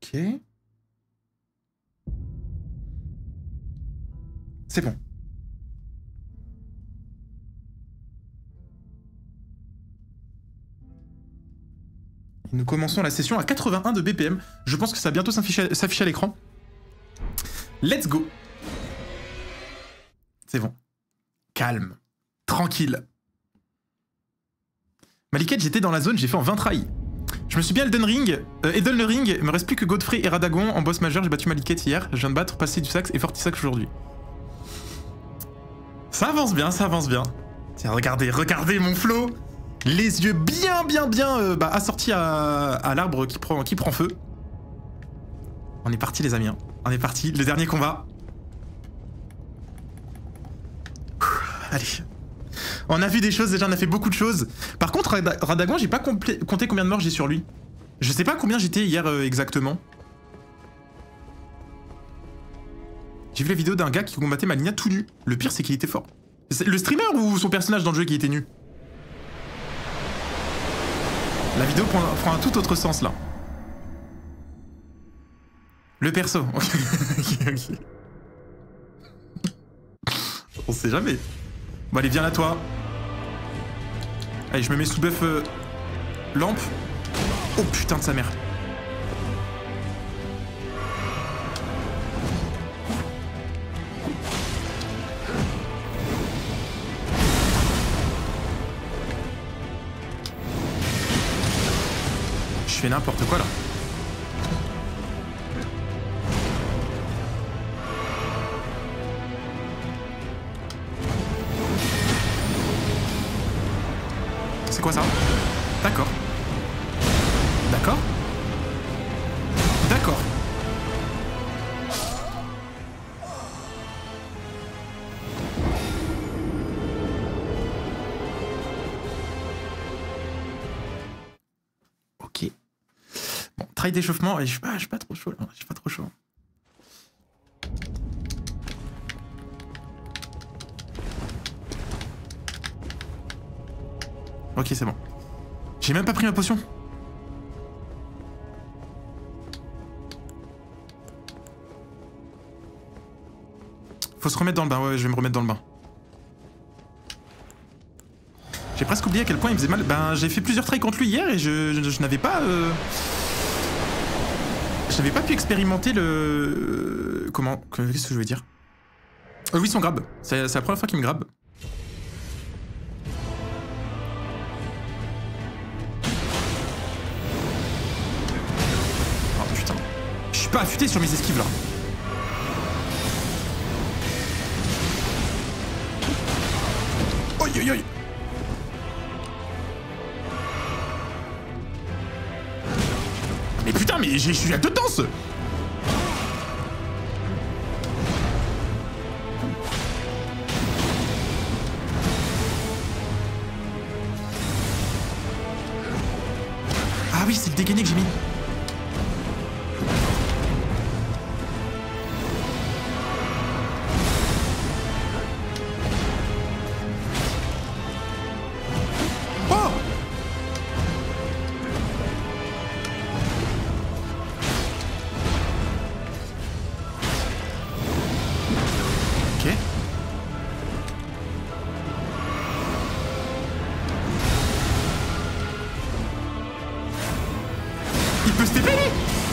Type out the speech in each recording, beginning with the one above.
Ok. C'est bon. Nous commençons la session à 81 de BPM. Je pense que ça va bientôt s'afficher à l'écran. Let's go. C'est bon. Calme. Tranquille. Maliket, j'étais dans la zone, j'ai fait en 20 tries. Je me suis bien Elden Ring. Il me reste plus que Godfrey et Radagon en boss majeur. J'ai battu Maliket hier. Je viens de battre Passé du Sax et Fortisax aujourd'hui. Ça avance bien, ça avance bien. Tiens, regardez, regardez mon flow. Les yeux bien assortis à l'arbre qui prend feu. On est parti les amis, hein. On est parti, le dernier combat. Allez. On a vu des choses déjà, on a fait beaucoup de choses. Par contre, Radagon, j'ai pas compté combien de morts j'ai sur lui. Je sais pas combien j'étais hier exactement. J'ai vu la vidéo d'un gars qui combattait Malenia tout nu. Le pire, c'est qu'il était fort. Le streamer ou son personnage dans le jeu qui était nu? La vidéo prend un tout autre sens là. Le perso. Ok. On sait jamais. Bon allez, viens là toi. Allez, je me mets sous buff lampe. Oh putain de sa mère. Je fais n'importe quoi là. C'est quoi ça? D'accord. D'accord. D'accord. Ok. Bon, try d'échauffement, et je suis pas trop chaud là, je suis pas trop chaud. Ok, c'est bon. J'ai même pas pris ma potion. Faut se remettre dans le bain, ouais, je vais me remettre dans le bain. J'ai presque oublié à quel point il faisait mal. Ben, j'ai fait plusieurs tries contre lui hier et je n'avais pas... Je n'avais pas pu expérimenter le... Comment... Qu'est-ce que je veux dire? Oui, son grab. C'est la première fois qu'il me grab. Oh putain. Je suis pas affûté sur mes esquives là. Oi oi oi. Mais putain, mais je suis à deux danses. Ah oui, c'est le dégainé que j'ai mis. Oh! Ok. Il peut se TP lui.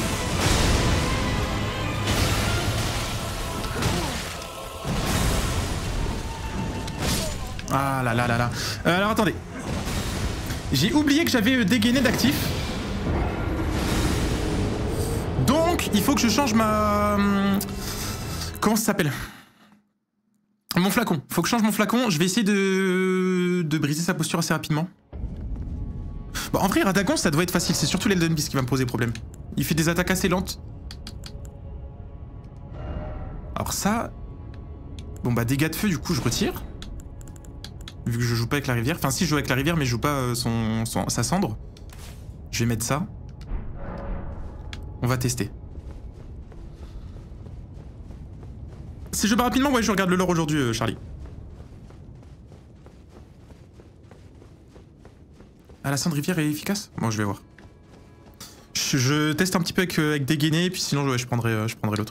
Ah là là là là. Alors attendez. J'ai oublié que j'avais dégainé d'actif. Donc il faut que je change ma... Comment ça s'appelle? Mon flacon. Faut que je change mon flacon. Je vais essayer de briser sa posture assez rapidement. Bon, en vrai, Radagon, ça doit être facile. C'est surtout l'Elden Beast qui va me poser problème. Il fait des attaques assez lentes. Alors ça... Bon bah dégâts de feu, du coup, je retire. Vu que je joue pas avec la rivière. Enfin, si, je joue avec la rivière, mais je joue pas sa cendre. Je vais mettre ça. On va tester. Si je bats rapidement, ouais, je regarde le lore aujourd'hui, Charlie. Ah, la cendre rivière est efficace? Bon, je vais voir. Je teste un petit peu avec dégainé, puis sinon ouais, je prendrai l'autre.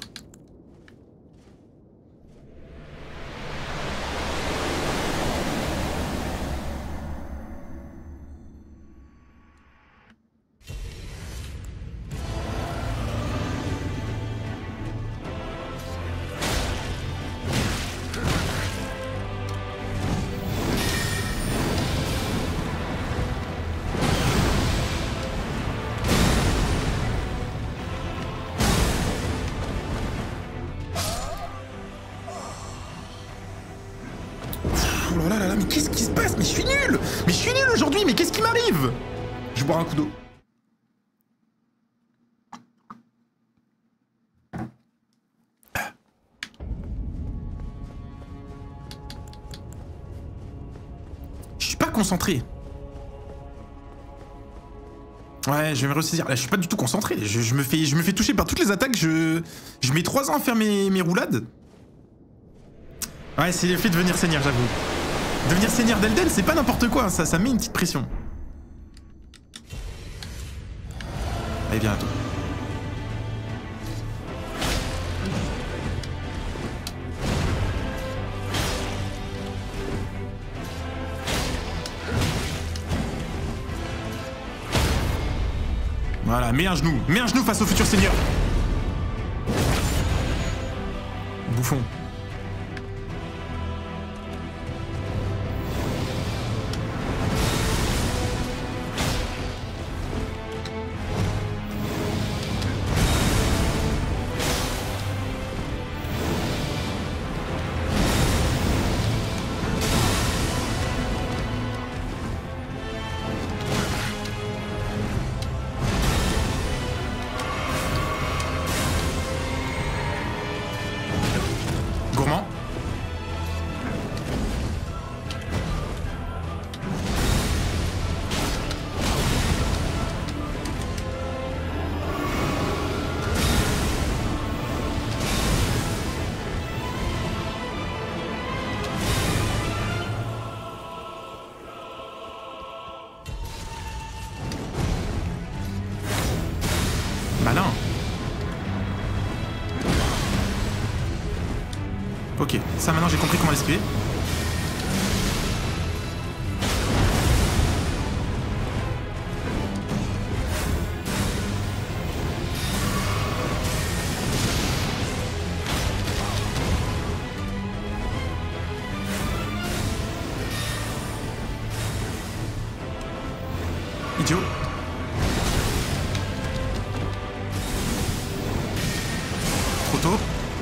Oh là là là, mais qu'est-ce qui se passe? Mais je suis nul! Mais je suis nul aujourd'hui, mais qu'est-ce qui m'arrive? Je vais boire un coup d'eau. Je suis pas concentré. Ouais, je vais me ressaisir. Là, je suis pas du tout concentré. Je me fais toucher par toutes les attaques. Je mets 3 ans à faire mes roulades. Ouais, c'est le fait de devenir seigneur, j'avoue. Devenir seigneur d'Elden, c'est pas n'importe quoi, ça met une petite pression. Allez, viens à toi. Voilà, mets un genou face au futur seigneur. Bouffon. Gourmand. Malin. Ok, ça maintenant j'ai compris comment l'esquiver. Idiot. Trop tôt.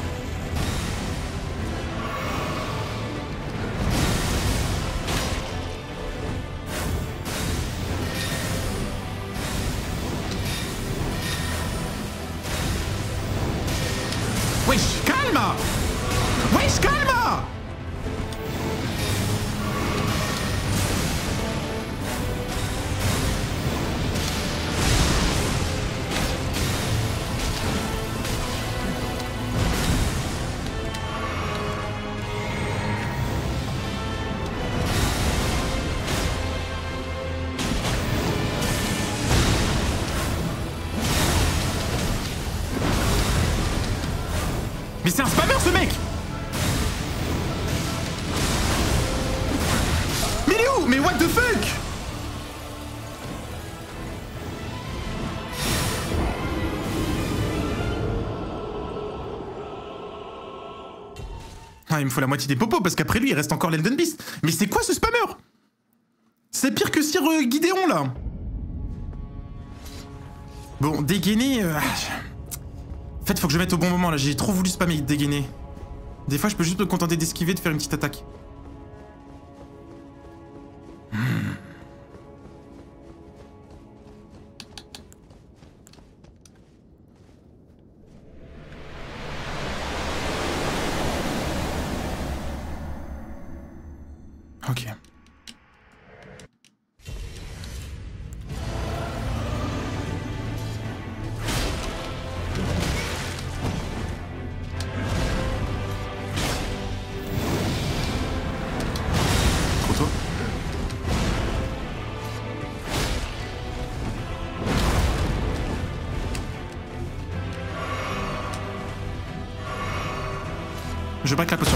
Wesh, calme! Wesh, calme! Mais c'est un spammer ce mec! Mais il est où? Mais what the fuck? Ah, il me faut la moitié des popos parce qu'après lui il reste encore l'Elden Beast. Mais c'est quoi ce spammer? C'est pire que Sir Gideon là. Bon, dégainer... En fait, faut que je mette au bon moment là, j'ai trop voulu spammer dégainer. Des fois, je peux juste me contenter d'esquiver, de faire une petite attaque. Ok. Je break la potion.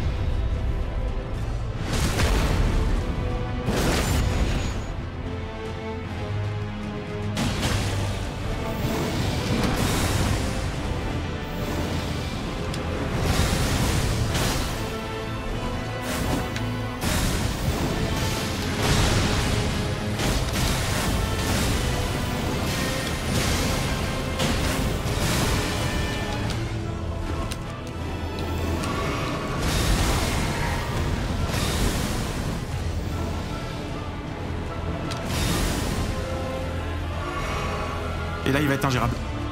Et là, il va être ingérable.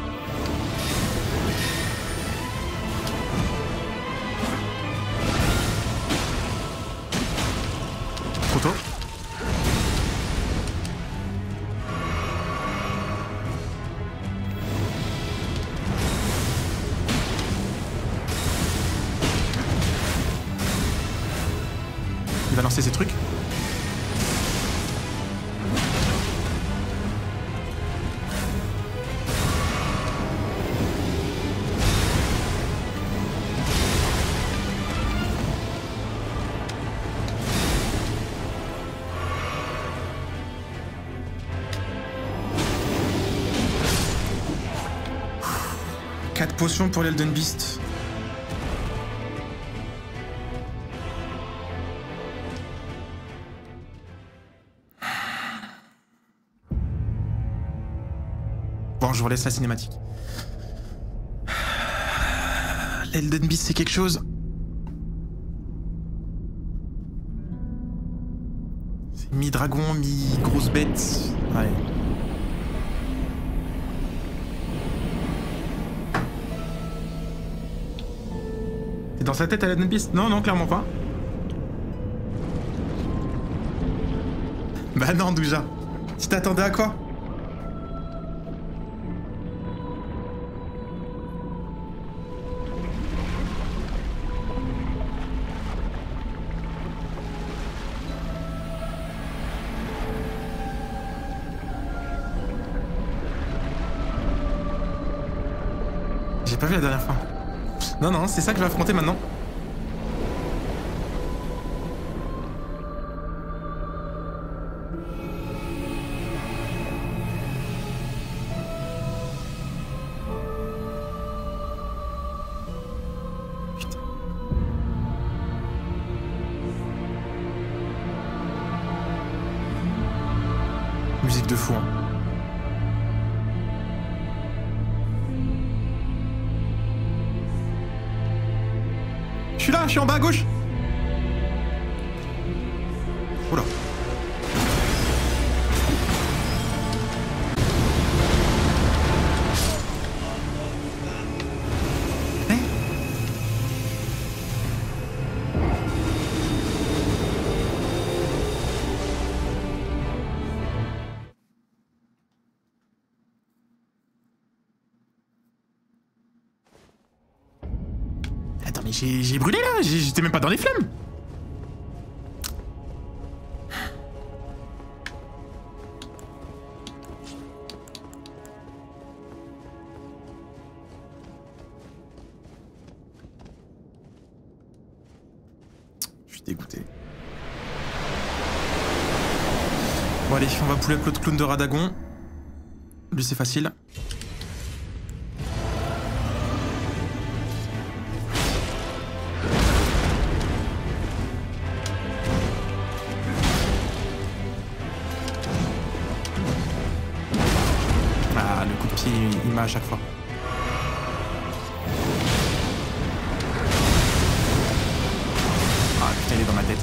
Trop tôt. Il va lancer ses trucs. Potion pour l'Elden Beast. Bon, je vous laisse la cinématique. L'Elden Beast, c'est quelque chose. C'est mi-dragon, mi-grosse bête. Ouais. Dans sa tête à l'Elden Beast? Non, non, clairement pas. Bah non, Douja. Tu t'attendais à quoi? J'ai pas vu la dernière fois. Non, non, c'est ça que je vais affronter maintenant. Putain. Musique de fou, hein. Je suis là, je suis en bas à gauche. Oula. Eh? Attends, mais j'ai brûlé là, j'étais même pas dans les flammes. Je suis dégoûté. Bon allez, on va pull up l'autre clown de Radagon. Lui c'est facile. Ah, le coup de pied, il m'a à chaque fois. Ah putain, il est dans ma tête.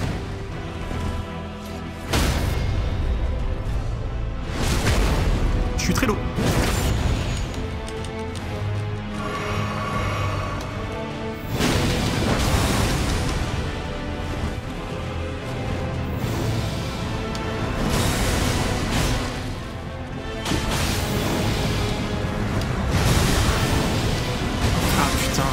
Je suis très low. Ah putain.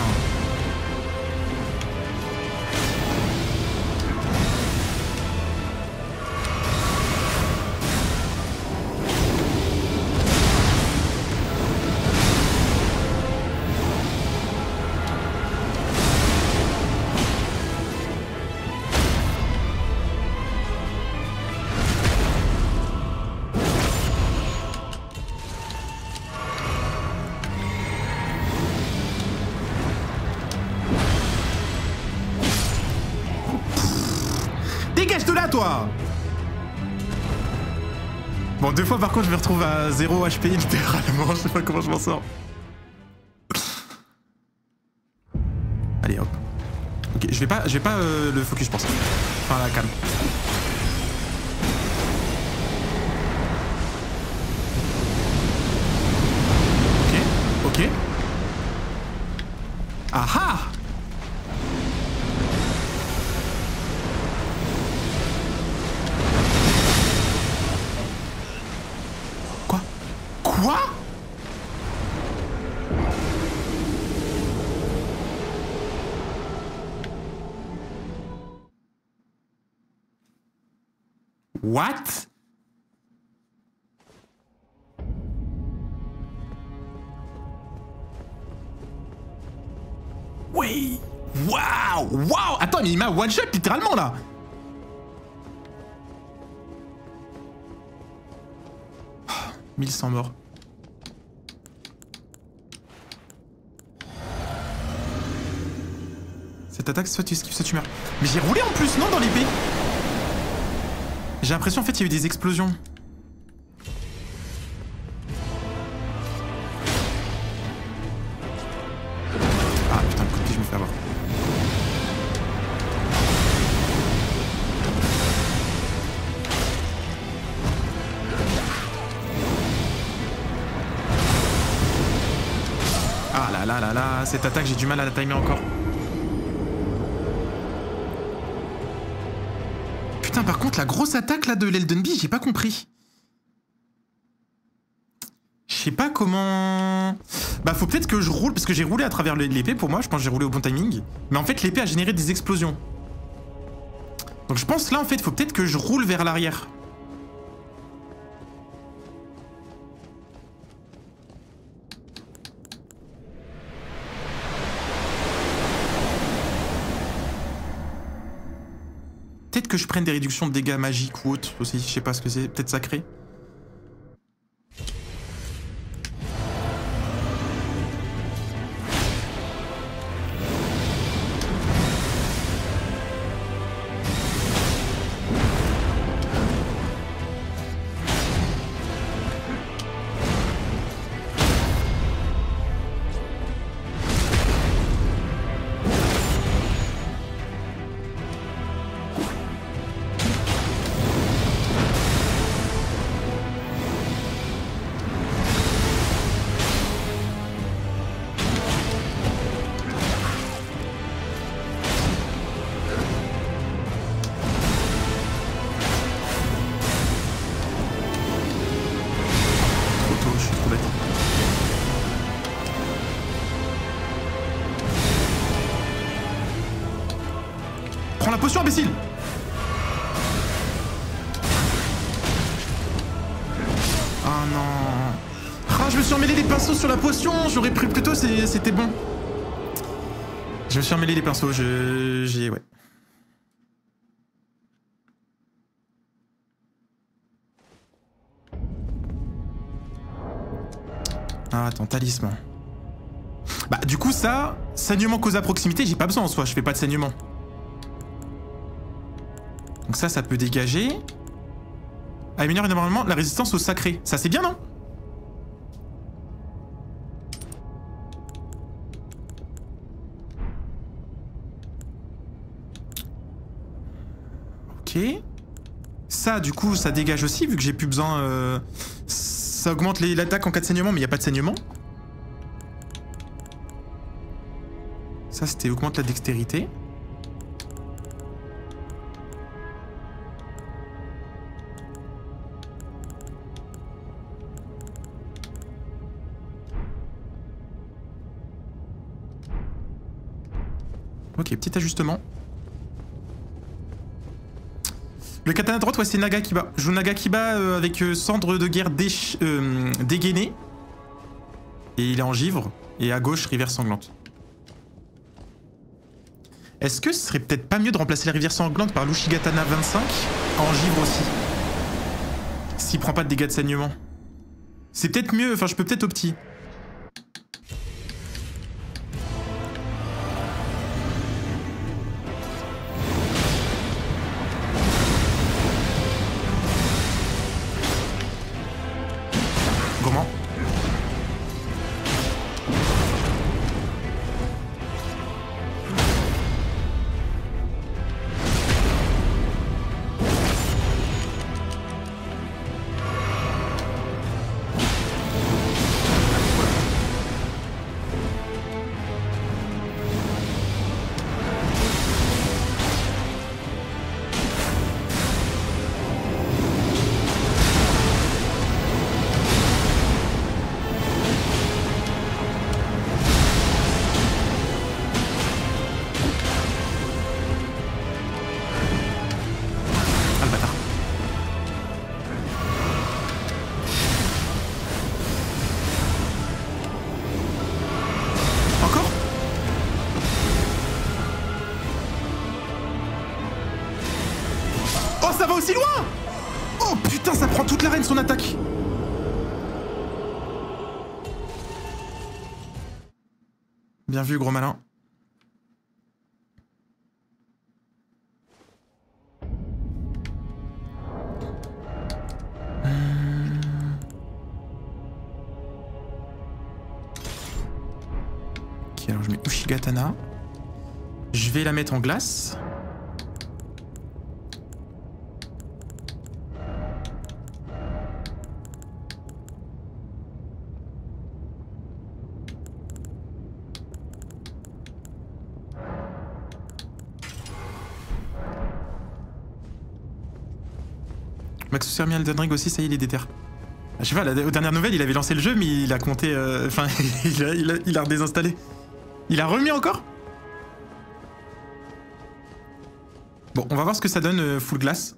Dégage de là, toi! Bon, 2 fois par contre, je me retrouve à 0 HP littéralement. Je sais pas comment je m'en sors. Allez, hop. Ok, je vais pas le focus, je pense. Enfin, la calme. Ok. Ah ah! Quoi? Quoi? What? Oui! Waouh! Waouh! Attends, mais il m'a one shot littéralement là! Oh, 1100 morts. Cette attaque, soit tu esquives, soit tu meurs. Mais j'ai roulé en plus, non, dans l'épée? J'ai l'impression en fait il y a eu des explosions. Ah putain, le coup de pied, je me fais avoir. Ah là là là là, cette attaque j'ai du mal à la timer encore. Putain, par contre, la grosse attaque là de l'Elden Bee, j'ai pas compris. Je sais pas comment... Bah faut peut-être que je roule, parce que j'ai roulé à travers l'épée pour moi, je pense que j'ai roulé au bon timing. Mais en fait l'épée a généré des explosions. Donc je pense là en fait faut peut-être que je roule vers l'arrière. Peut-être que je prenne des réductions de dégâts magiques ou autres aussi, je sais pas ce que c'est, peut-être sacré. Prends la potion, imbécile! Ah non. Ah, je me suis emmêlé les pinceaux sur la potion. J'aurais pris plus tôt, c'était bon. Je me suis emmêlé les pinceaux, ouais. Ah, attends, talisman. Bah, du coup, ça, saignement cause à proximité, j'ai pas besoin en soi, je fais pas de saignement. Donc ça peut dégager. Améliore énormément la résistance au sacré. Ça, c'est bien, non? Ok. Ça, du coup, ça dégage aussi, vu que j'ai plus besoin... Ça augmente l'attaque en cas de saignement, mais il n'y a pas de saignement. Ça, c'était augmente la dextérité. Ok, petit ajustement. Le katana à droite, ouais, c'est Nagakiba. Je joue Nagakiba avec cendre de guerre dégainé. Et il est en givre. Et à gauche, rivière sanglante. Est-ce que ce serait peut-être pas mieux de remplacer la rivière sanglante par l'Ushigatana 25 en givre aussi? S'il prend pas de dégâts de saignement. C'est peut-être mieux, enfin je peux peut-être opti. ça va aussi loin? Oh putain, ça prend toute l'arène son attaque. Bien vu, gros malin. Ok, alors je mets Ushigatana. Je vais la mettre en glace. Maxus Hermia Elden Ring aussi, ça y est, il est déter. Je sais pas, aux dernières nouvelles, il avait lancé le jeu, mais il a compté... Enfin, il a redésinstallé. Il a remis encore? Bon, on va voir ce que ça donne full glace.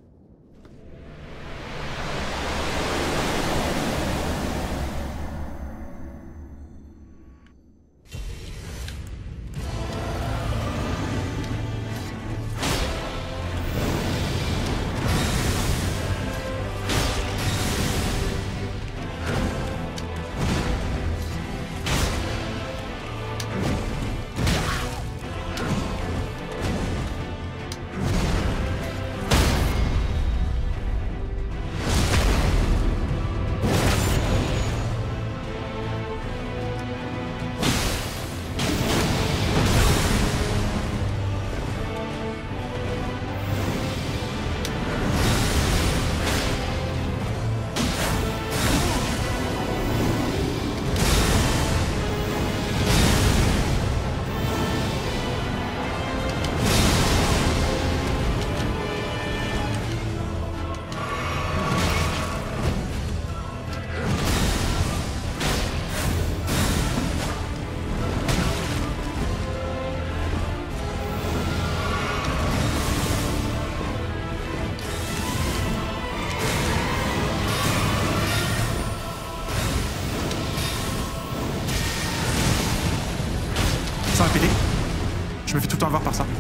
Ça va péter. Je me fais tout le temps avoir par ça.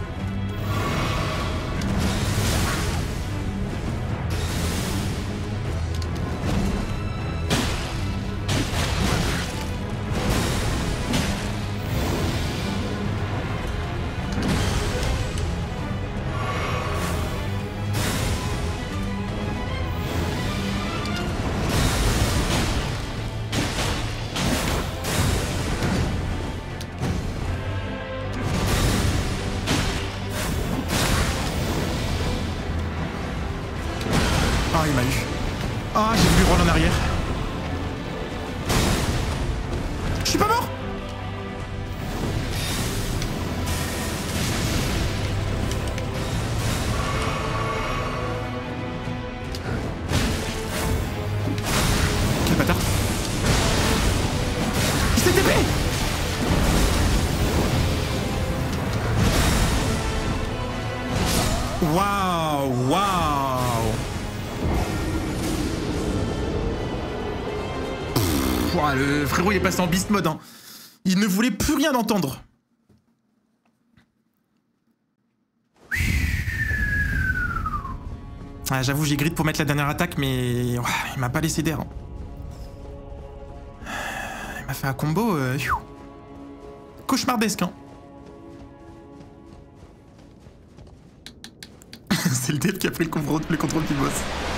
Ah, il m'a eu. Ah, j'ai voulu roll en arrière. Je suis pas mort. Quel bâtard. Il s'est TP. Waouh, waouh. Ouah, le frérot il est passé en beast mode. Hein. Il ne voulait plus rien entendre. Ah, j'avoue, j'ai grid pour mettre la dernière attaque, mais ouah, il m'a pas laissé d'air. Hein. Il m'a fait un combo cauchemardesque. Hein. C'est le dev qui a pris le contrôle du boss.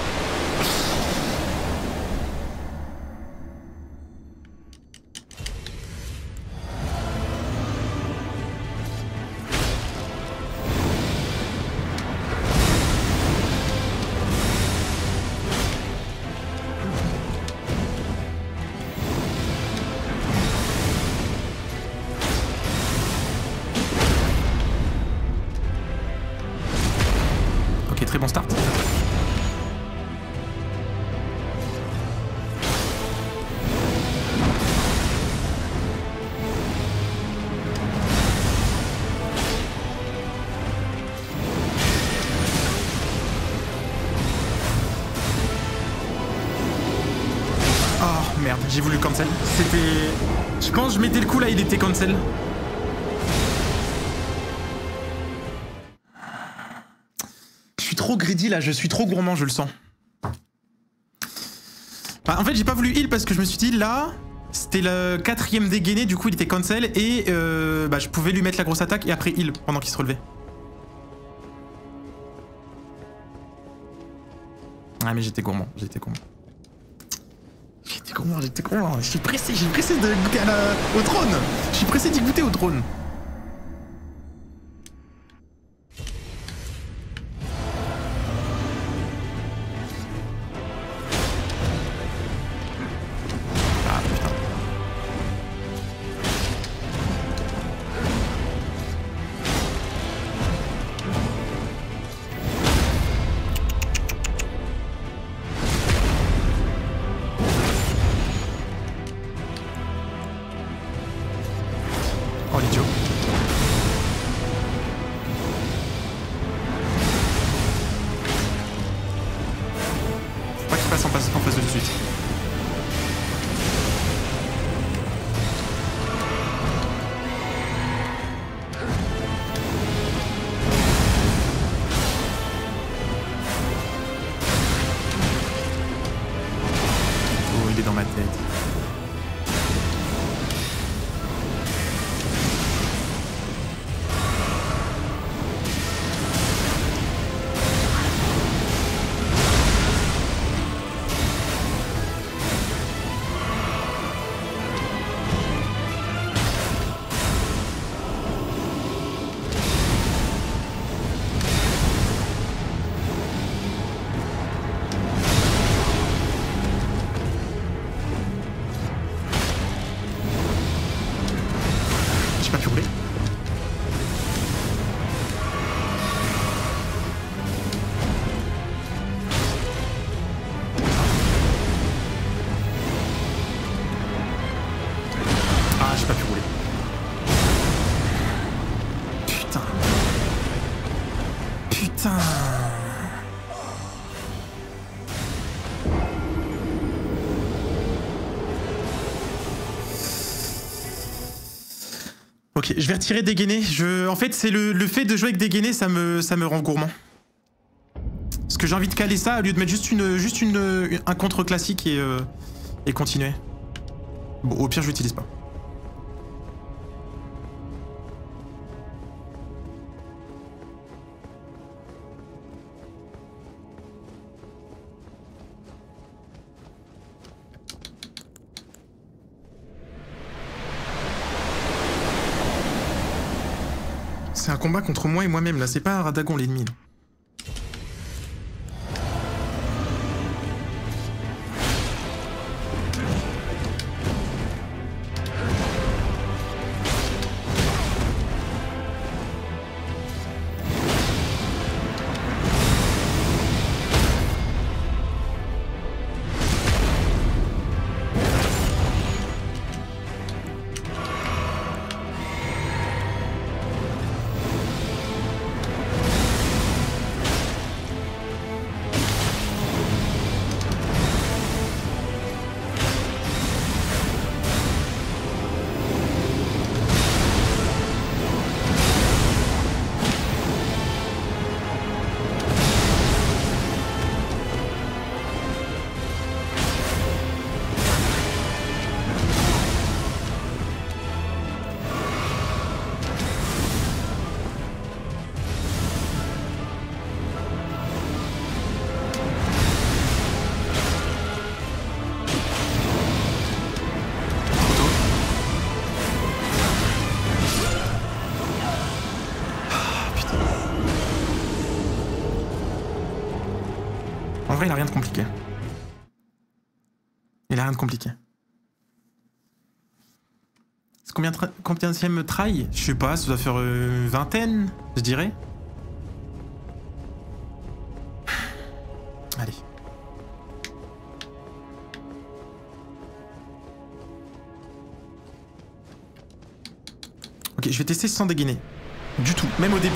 Très bon start. Oh merde, j'ai voulu cancel. C'était... Quand je mettais le coup là, il était cancel. trop greedy là, je suis trop gourmand, je le sens. Bah, en fait, j'ai pas voulu heal parce que je me suis dit là, c'était le 4ème dégainé, du coup il était cancel et bah, je pouvais lui mettre la grosse attaque et après heal pendant qu'il se relevait. Ah mais j'étais gourmand, j'étais gourmand. J'étais gourmand, je suis pressé de goûter au trône. Je suis pressé d'y goûter au trône. Oh l'idiot. Faut pas qu'il passe en face de suite. Oh, il est dans ma tête. J'ai pas pu rouler. Ah, j'ai pas pu rouler. Putain. Putain. Ok, je vais retirer dégainé. En fait, c'est le fait de jouer avec dégainé, ça me rend gourmand. Parce que j'ai envie de caler ça au lieu de mettre juste un contre classique et continuer. Bon, au pire, je l'utilise pas. C'est un combat contre moi et moi-même là, c'est pas un Radagon l'ennemi. En vrai, il a rien de compliqué. Il a rien de compliqué. C'est combienième try? Je sais pas, ça doit faire vingtaine, je dirais. Allez. Ok, je vais tester sans dégainer. Du tout, même au début.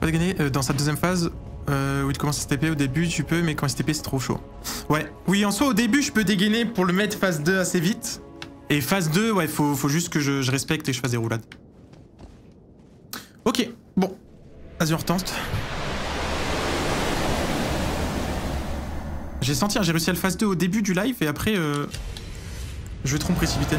pas dégainer. Dans sa deuxième phase, où il commence à se TP au début, tu peux, mais quand il se TP, c'est trop chaud. Ouais, oui, en soi, au début, je peux dégainer pour le mettre phase 2 assez vite. Et phase 2, ouais, faut juste que je respecte et que je fasse des roulades. Ok, bon. Azure Tente. J'ai senti, hein, j'ai réussi à le phase 2 au début du live et après, je vais trop me précipiter.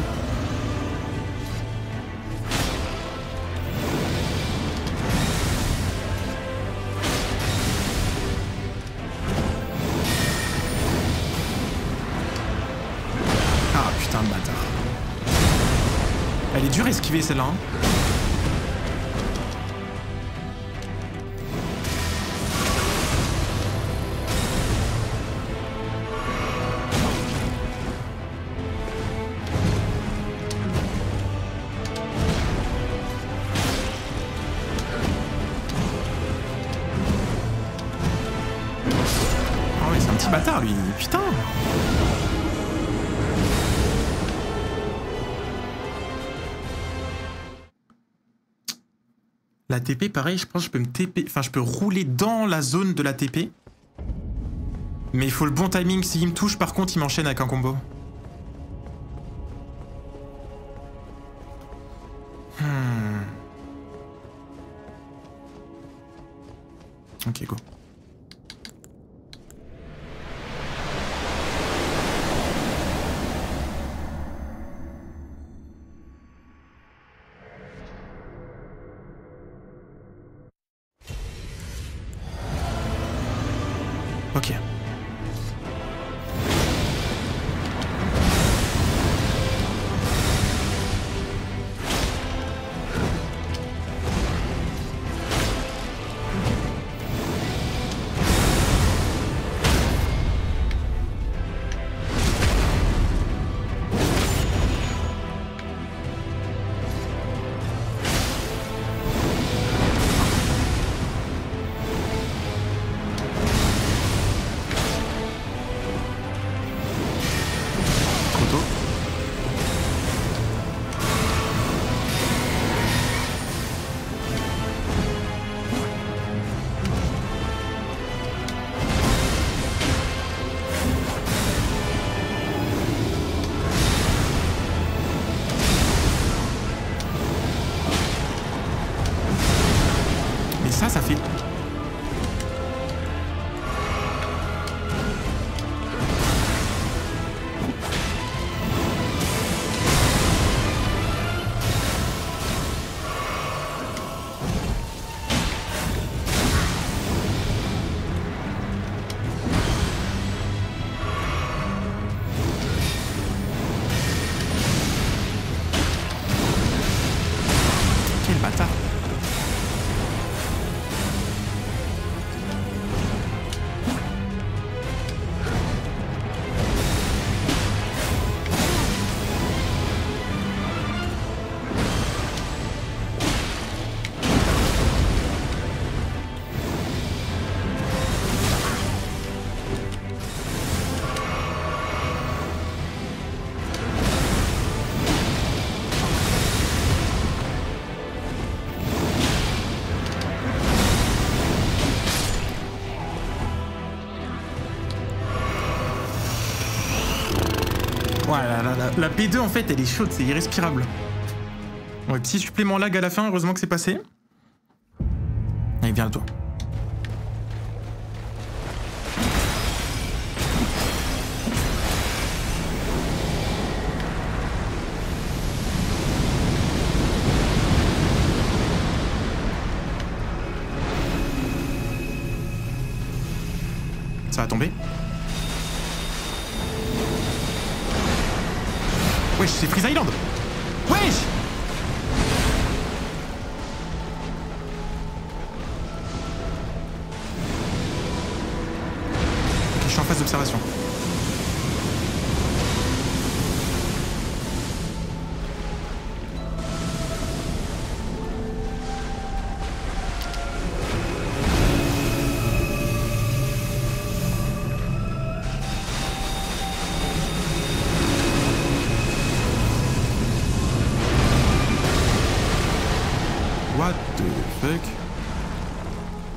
Ah putain de bâtard. Elle est dure à esquiver celle-là. Hein. Bâtard lui, putain. La TP pareil, je pense que je peux me TP, enfin je peux rouler dans la zone de la TP. Mais il faut le bon timing, s'il me touche par contre il m'enchaîne avec un combo. Ok go. Ok. Ça fait... Quel bâtard. Voilà, la P2 en fait elle est chaude, c'est irrespirable. Ouais, petit supplément lag à la fin, heureusement que c'est passé. Allez, viens à toi. Ça va tomber. Wesh, c'est Freeze Island. Wesh. Ok, je suis en phase d'observation. What the fuck?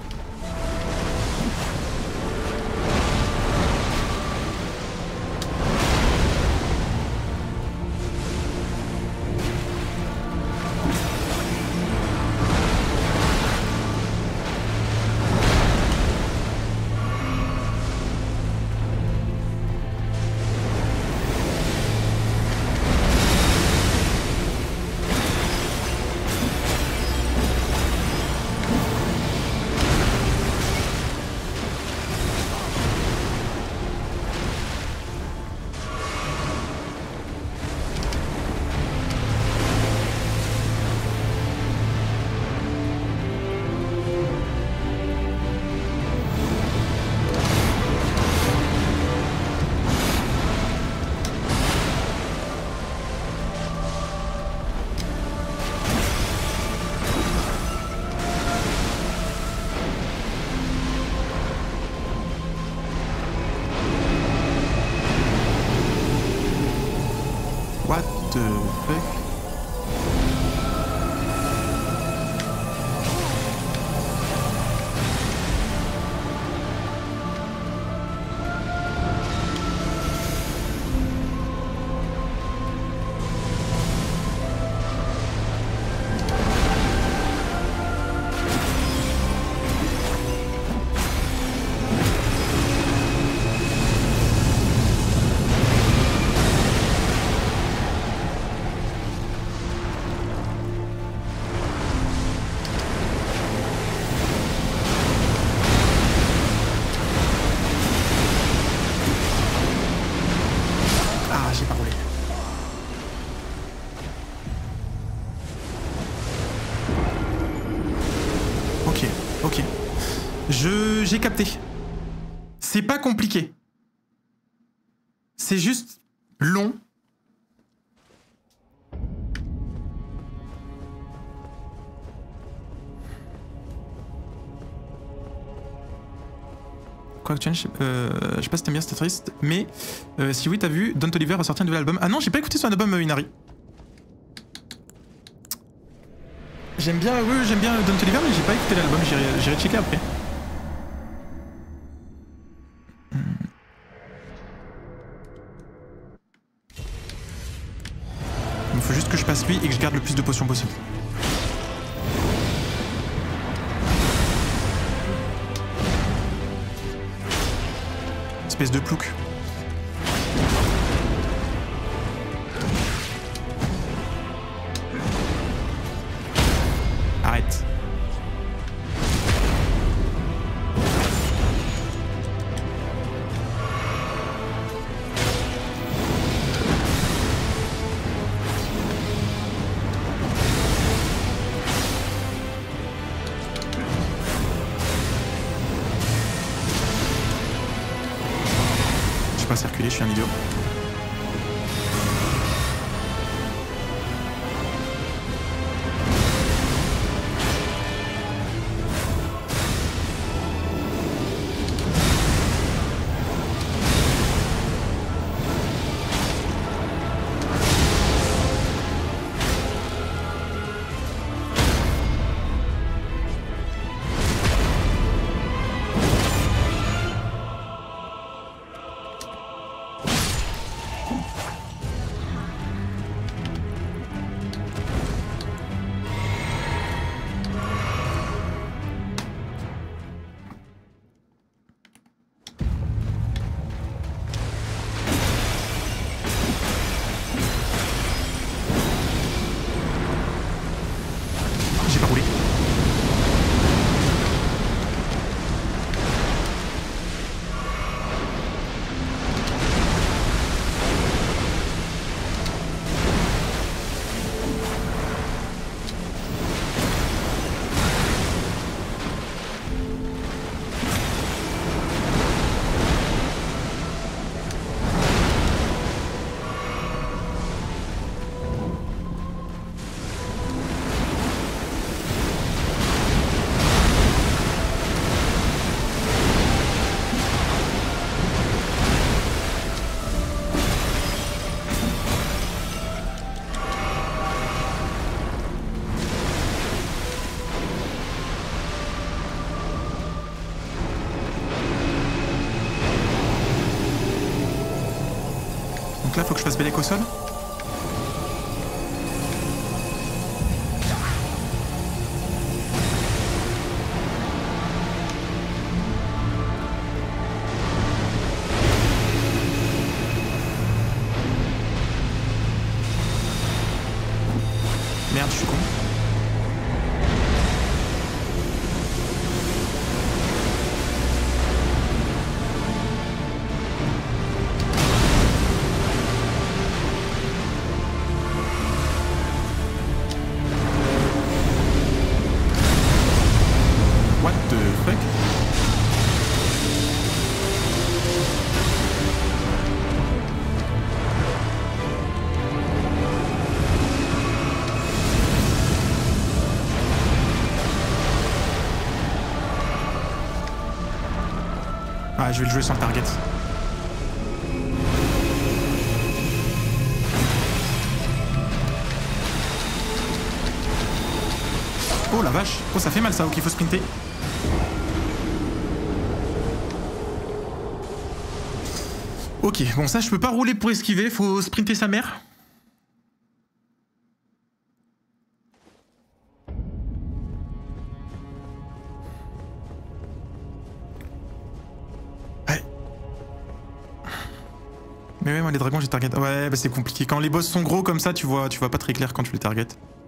J'ai capté. C'est pas compliqué. C'est juste long. Quoi que tu je sais pas si t'aimes bien c'était triste, mais si oui t'as vu, Don Toliver a sorti un nouvel album. Ah non, j'ai pas écouté son album Inari. J'aime bien Don Toliver, mais j'ai pas écouté l'album, j'irai checker après. Il faut juste que je passe lui et que je garde le plus de potions possible. Espèce de plouc. Arrête. Je vais pas circuler, je suis un idiot. Donc là, faut que je fasse Bellec au sol. Merde, je suis con. Ah, je vais le jouer sans le target. Oh la vache. Oh, ça fait mal ça, ok, il faut sprinter. Ok, bon ça je peux pas rouler pour esquiver, faut sprinter sa mère. Mais ouais, moi les dragons j'ai target. Ouais, bah c'est compliqué. Quand les boss sont gros comme ça, tu vois pas très clair quand tu les target.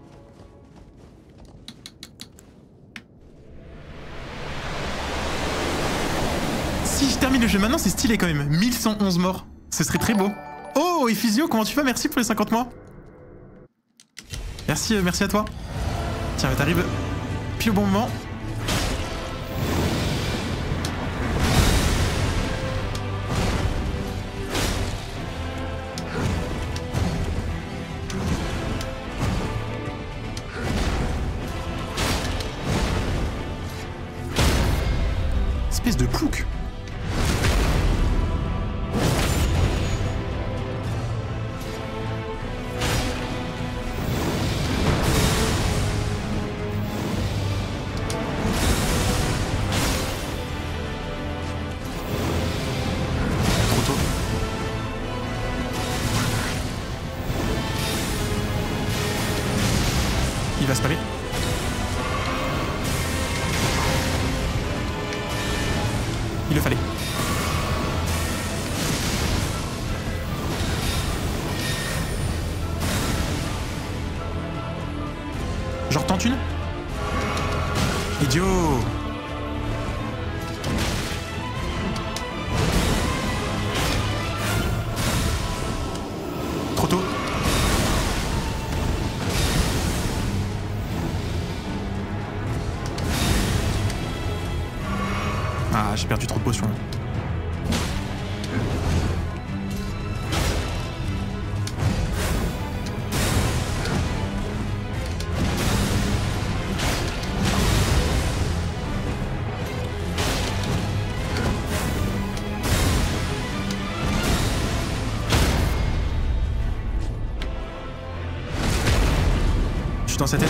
Si je termine le jeu maintenant, c'est stylé quand même. 1111 morts. Ce serait très beau. Oh, Ephysio, comment tu vas? Merci pour les 50 mois. Merci, merci à toi. Tiens, t'arrives pile au bon moment. Espèce de plouc. Trop tôt. Il va spammer. Il le fallait. J'en retente une. Idiot. Trop tôt. Ah, j'ai perdu trop de potions. Je suis dans sa tête.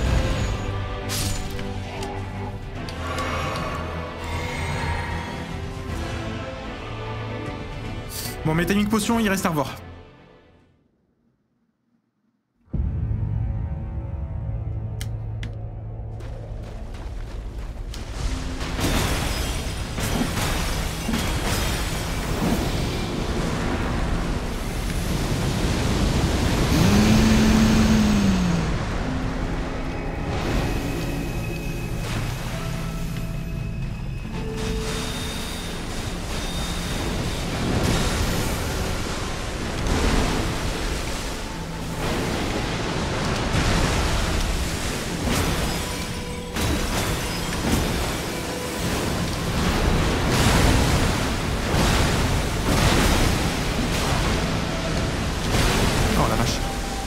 Bon, mes timing potions, il reste à revoir. Oh la vache.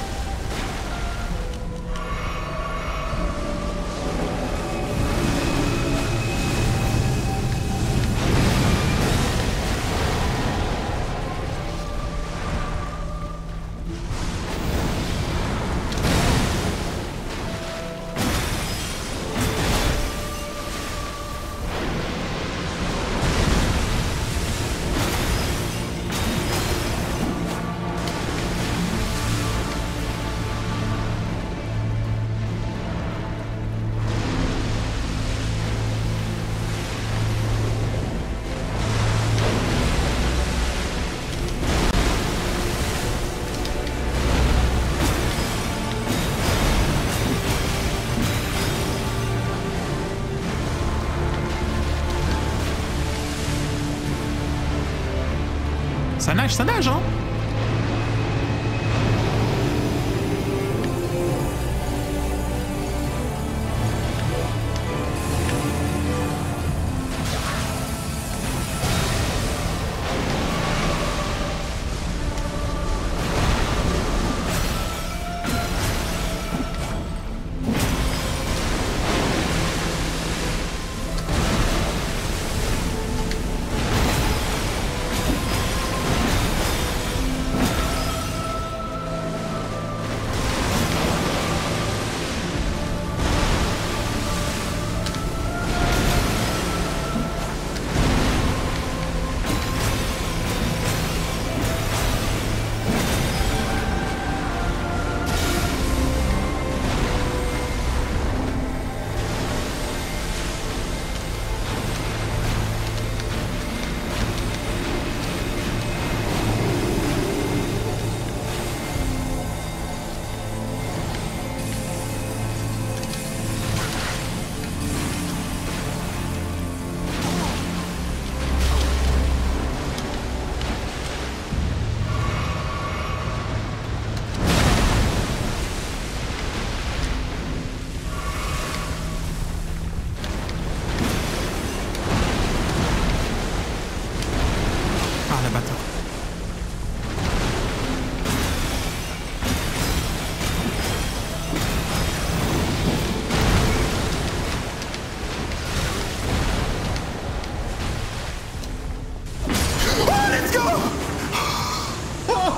Ça nage, hein.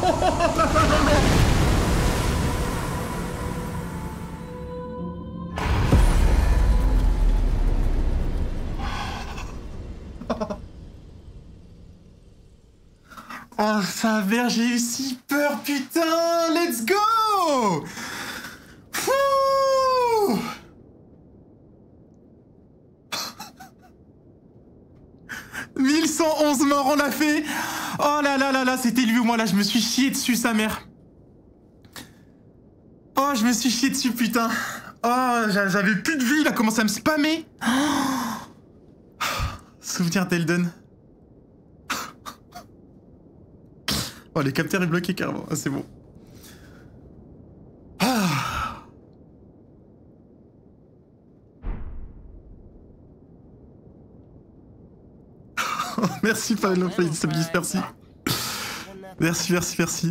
Oh, sa mère, j'ai eu si peur, putain! Let's go! Fouh! « 1111 morts, on l'a fait! Oh là là là là, c'était lui ou moi, là, je me suis chié dessus, sa mère. Oh, je me suis chié dessus, putain. Oh, j'avais plus de vie, il a commencé à me spammer. Oh. Souvenir d'Elden. Oh, les capteurs est bloqué carrément. Ah, c'est bon. Ah. Merci, Final Fantasy, merci. Merci, merci, merci.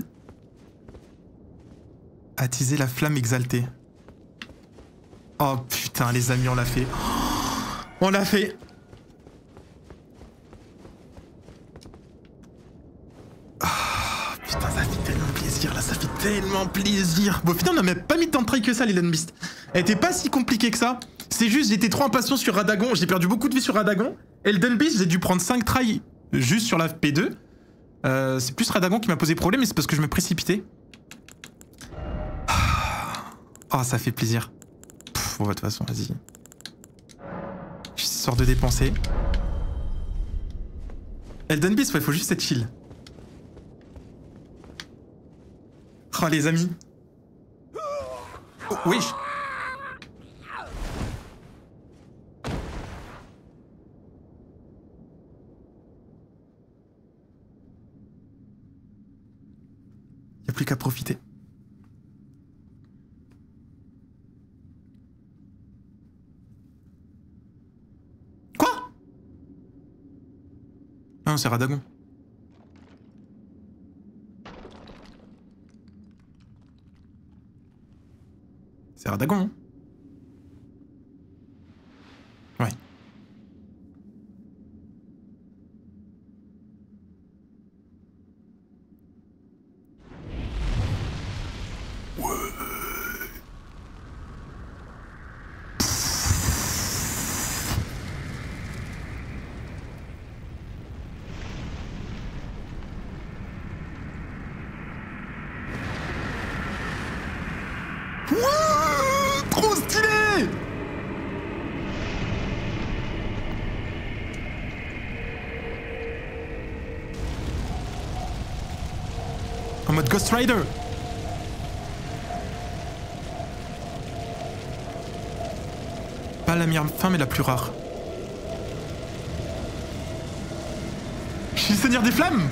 Attiser la flamme exaltée. Oh putain, les amis, on l'a fait. On l'a fait. Putain, ça fait tellement plaisir, là, ça fait tellement plaisir. Bon, au final, on n'a même pas mis tant de try que ça, l'Elden Beast. Elle était pas si compliquée que ça. C'est juste, j'étais trop impatient sur Radagon. J'ai perdu beaucoup de vie sur Radagon. Elden Beast, j'ai dû prendre 5 tries juste sur la P2. C'est plus Radagon qui m'a posé problème, mais c'est parce que je me précipitais. Oh, ça fait plaisir. Bon, de toute façon, vas-y. Je sors de dépenser. Elden Beast, ouais, faut juste être chill. Oh, les amis. Oh, oui. Y a plus qu'à profiter. Quoi? Non, c'est Radagon. C'est Radagon, hein? Ouais. Trop stylé! En mode Ghost Rider. Pas la meilleure fin, mais la plus rare. Je suis le Seigneur des Flammes!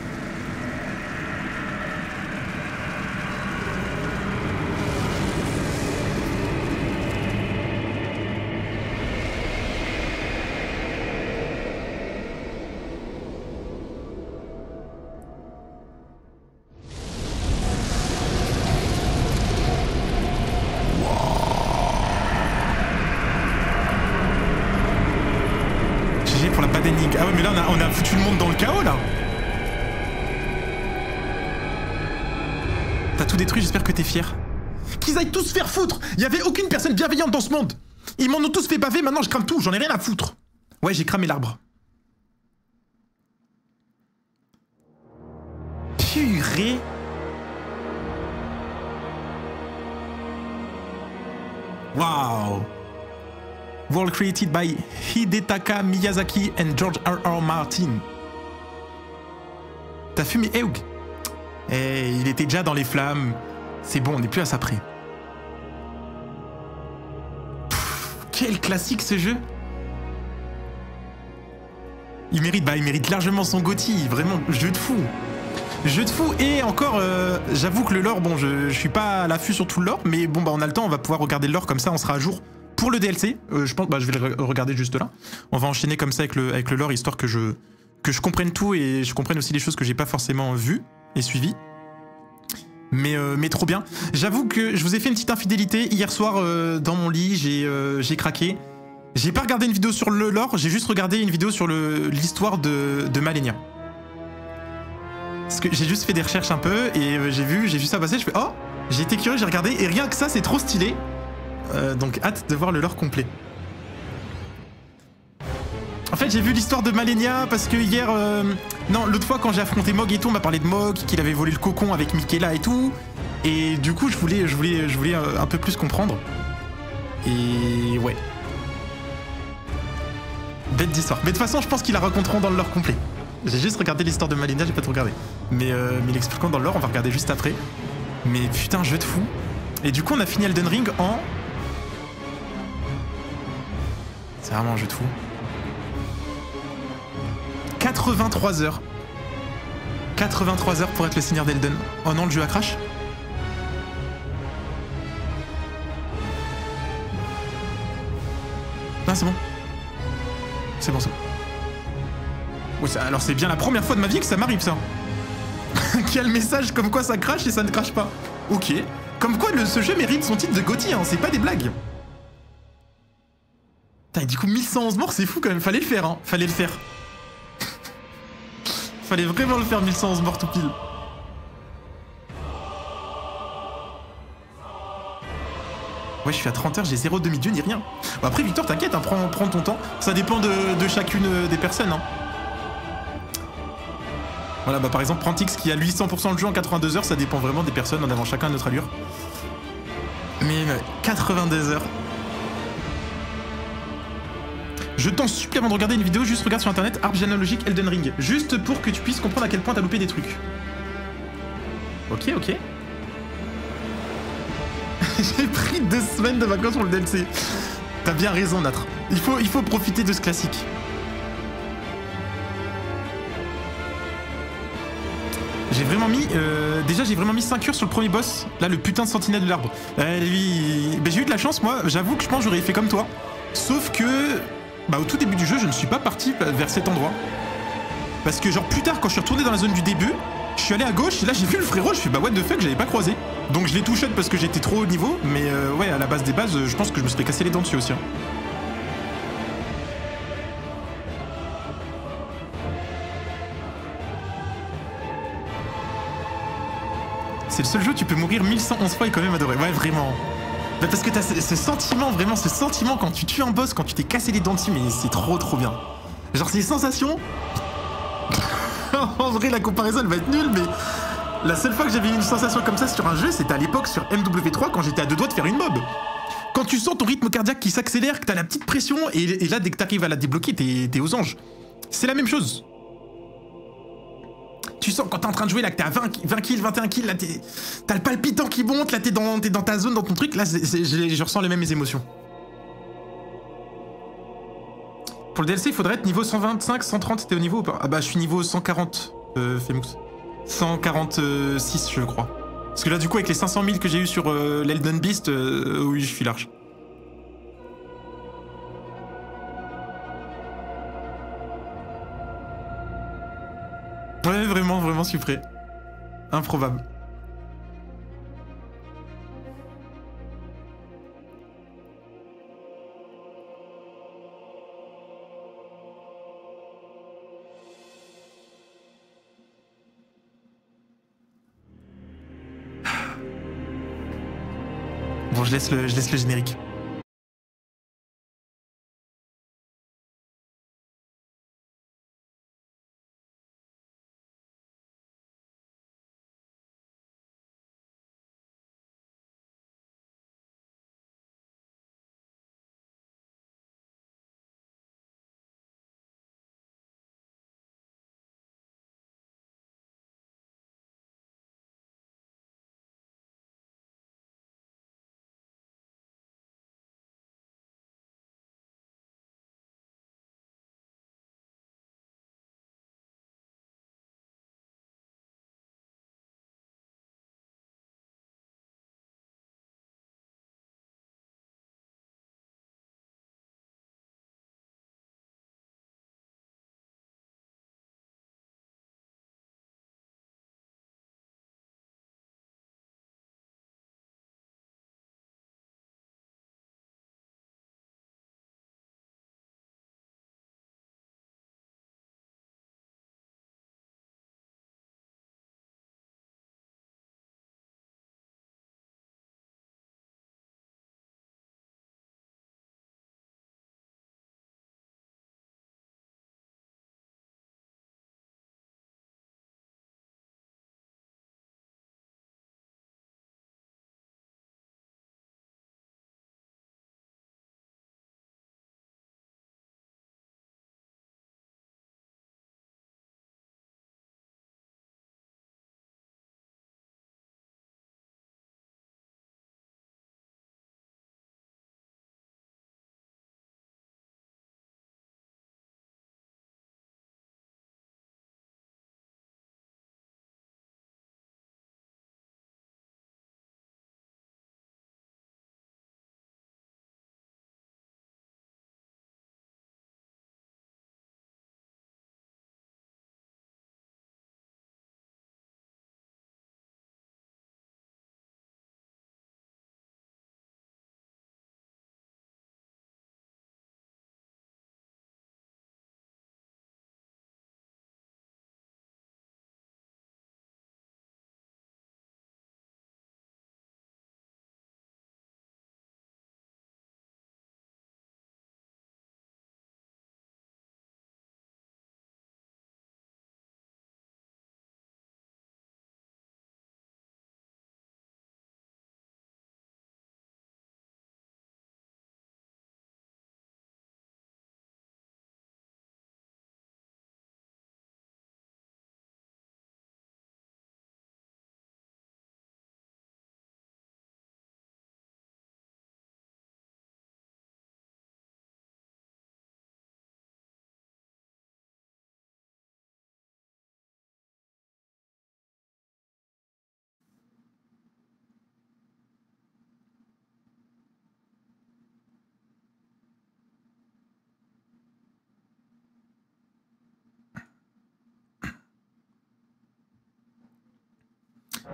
Pour la bad ending. Ah ouais, mais là on a foutu le monde dans le chaos là. T'as tout détruit, j'espère que t'es fier. Qu'ils aillent tous se faire foutre. Il y avait aucune personne bienveillante dans ce monde. Ils m'en ont tous fait baver, maintenant je crame tout, j'en ai rien à foutre. Ouais, j'ai cramé l'arbre. Purée. Waouh. World created by Hidetaka Miyazaki and George R.R. Martin. T'as fumé Eug? Eh, il était déjà dans les flammes. C'est bon, on n'est plus à ça près. Quel classique ce jeu! Il mérite largement son GOTY, vraiment, jeu de fou. Jeu de fou, et encore, j'avoue que le lore, bon, je suis pas à l'affût sur tout le lore, mais bon, bah on a le temps, on va pouvoir regarder le lore, comme ça on sera à jour. Pour le DLC, je pense, bah, je vais le regarder juste là. On va enchaîner comme ça avec le lore, histoire que je comprenne tout et je comprenne aussi les choses que j'ai pas forcément vues et suivies. Mais trop bien. J'avoue que je vous ai fait une petite infidélité. Hier soir, dans mon lit, j'ai craqué. J'ai pas regardé une vidéo sur le lore, j'ai juste regardé une vidéo sur l'histoire de Malenia. Parce que j'ai juste fait des recherches un peu et j'ai vu ça passer, je fais oh, j'ai été curieux, j'ai regardé et rien que ça c'est trop stylé. Donc hâte de voir le lore complet. En fait j'ai vu l'histoire de Malenia parce que hier... non, l'autre fois quand j'ai affronté Mog et tout, on m'a parlé de Mog, qu'il avait volé le cocon avec Michaela et tout. Et du coup je voulais un peu plus comprendre. Et ouais. Bête d'histoire. Mais de toute façon je pense qu'ils la raconteront dans le lore complet. J'ai juste regardé l'histoire de Malenia, j'ai pas tout regardé. Mais l'expliquant dans le lore, on va regarder juste après. Mais putain, jeu de fou. Et du coup, on a fini Elden Ring en... C'est vraiment un jeu de fou. 83 heures. 83 heures pour être le seigneur d'Elden. Oh non, le jeu a crash. Non, c'est bon. C'est bon, c'est bon. Oui, alors c'est bien la première fois de ma vie que ça m'arrive, ça. Qu'il y a le message comme quoi ça crache et ça ne crache pas. Ok. Comme quoi ce jeu mérite son titre de GOTY, hein, c'est pas des blagues. Putain, du coup 1111 morts, c'est fou quand même, fallait le faire, hein. Fallait le faire. Fallait vraiment le faire, 1111 morts tout pile. Ouais, je suis à 30 heures, j'ai 0 demi-dieu ni rien. Bon, après, Victor, t'inquiète, hein, prends ton temps. Ça dépend de chacune des personnes, hein. Voilà, bah par exemple, Prantix qui a lui 100% le jeu en 82 heures, ça dépend vraiment des personnes, en avant chacun à notre allure. Mais 82 heures. Je t'en supplie avant de regarder une vidéo, juste regarde sur internet arbre généalogique Elden Ring. Juste pour que tu puisses comprendre à quel point t'as loupé des trucs. Ok, ok. J'ai pris 2 semaines de vacances pour le DLC. T'as bien raison, Natre. Il faut profiter de ce classique. J'ai vraiment mis... déjà, j'ai vraiment mis 5 heures sur le premier boss. Là, le putain de sentinelle de l'arbre. Lui... Ben, j'ai eu de la chance, moi. J'avoue que je pense que j'aurais fait comme toi. Sauf que... Bah, au tout début du jeu, je ne suis pas parti vers cet endroit. Parce que, genre, plus tard, quand je suis retourné dans la zone du début, je suis allé à gauche, et là, j'ai vu le frérot, je fais bah, what the fuck, j'avais pas croisé. Donc, je l'ai touché parce que j'étais trop haut niveau. Mais, ouais, à la base des bases, je pense que je me serais cassé les dents dessus aussi. Hein. C'est le seul jeu où tu peux mourir 1111 fois et quand même adorer. Ouais, vraiment. Bah parce que t'as ce sentiment, vraiment, ce sentiment quand tu tues un boss, quand tu t'es cassé les dents dessus, mais c'est trop bien. Genre, c'est des sensations... En vrai, la comparaison, elle va être nulle, mais... La seule fois que j'avais eu une sensation comme ça sur un jeu, c'était à l'époque sur MW3, quand j'étais à 2 doigts de faire une mob. Quand tu sens ton rythme cardiaque qui s'accélère, que t'as la petite pression, et là, dès que t'arrives à la débloquer, t'es aux anges. C'est la même chose. Tu sens quand t'es en train de jouer là que t'es à 20 kills, 21 kills, là t'as le palpitant qui monte, là t'es dans ta zone, dans ton truc, là je ressens les mêmes émotions. Pour le DLC, il faudrait être niveau 125, 130, t'es au niveau ou pas? Ah bah je suis niveau 140, Femux. 146 je crois. Parce que là du coup avec les 500 000 que j'ai eu sur l'Elden Beast, oui je suis large. Ouais, vraiment, je suis prêt. Improbable. Bon, je laisse le générique.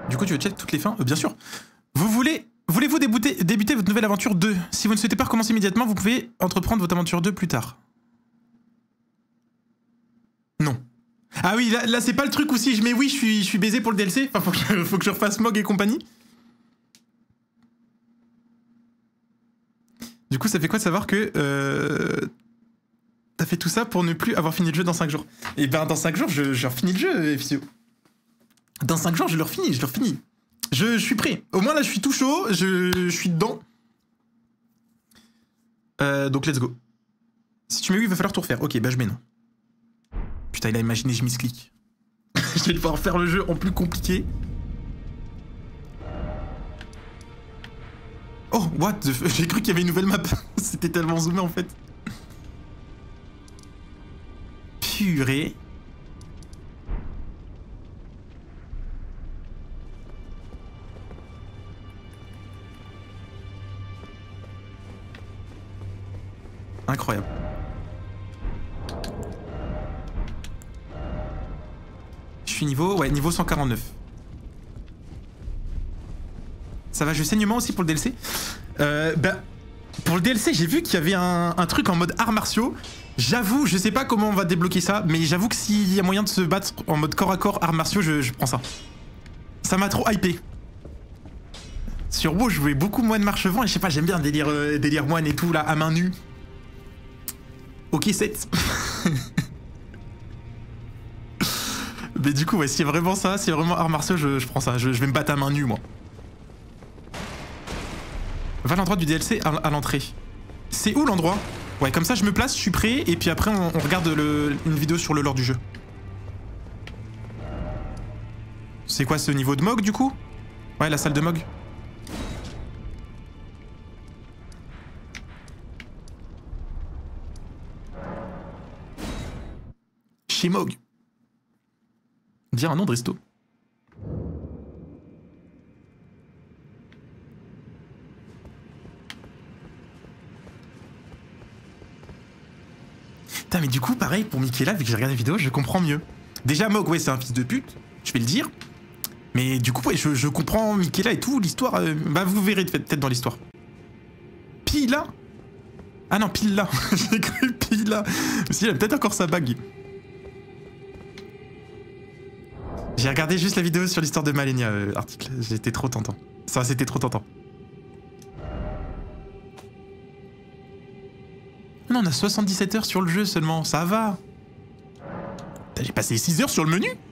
Du coup, tu veux check toutes les fins? Bien sûr. Voulez-vous débuter votre nouvelle aventure 2? Si vous ne souhaitez pas recommencer immédiatement, vous pouvez entreprendre votre aventure 2 plus tard. Non. Ah oui, là c'est pas le truc où si je mets oui, je suis baisé pour le DLC. Enfin, faut que je refasse Mog et compagnie. Du coup, ça fait quoi de savoir que t'as fait tout ça pour ne plus avoir fini le jeu dans 5 jours? Et ben, dans 5 jours, je refinis le jeu, FCO. Dans 5 jours, je le refinis. Je suis prêt. Au moins, là, je suis tout chaud. Je suis dedans. Donc, let's go. Si tu mets oui, il va falloir tout refaire. Ok, bah je mets non. Putain, il a imaginé, je misclick. Je vais devoir faire le jeu en plus compliqué. Oh, what the fuck? J'ai cru qu'il y avait une nouvelle map. C'était tellement zoomé, en fait. Purée. Incroyable. Je suis niveau 149. Ça va, je saignement aussi pour le DLC. Bah, pour le DLC, j'ai vu qu'il y avait un truc en mode arts martiaux. J'avoue, je sais pas comment on va débloquer ça, mais j'avoue que s'il y a moyen de se battre en mode corps à corps arts martiaux, je prends ça. Ça m'a trop hypé. Sur WoW, je jouais beaucoup moine marche-vent et je sais pas, j'aime bien délire moine et tout là, à main nue. Ok, 7. Mais du coup, ouais, si vraiment ça, si vraiment arts martiaux, je prends ça. Je vais me battre à main nue, moi. Va à l'endroit du DLC à l'entrée. C'est où l'endroit? Ouais, comme ça, je me place, je suis prêt, et puis après, on regarde une vidéo sur le lore du jeu. C'est quoi ce niveau de Mog, du coup? Ouais, la salle de Mog. Chez Mog. Dire un nom de resto. Putain, mais du coup, pareil, pour Michaela, vu que j'ai regardé la vidéo, je comprends mieux. Déjà, Mog, ouais, c'est un fils de pute, je vais le dire. Mais du coup, ouais, je comprends Michaela et tout, l'histoire... bah, vous verrez peut-être dans l'histoire. Pila? Ah non, Pila. J'ai cru Pila. Si, il a peut-être encore sa bague. J'ai regardé juste la vidéo sur l'histoire de Malenia, article. J'étais trop tentant. Ça, c'était trop tentant. Non, on a 77 heures sur le jeu seulement, ça va. J'ai passé 6 heures sur le menu.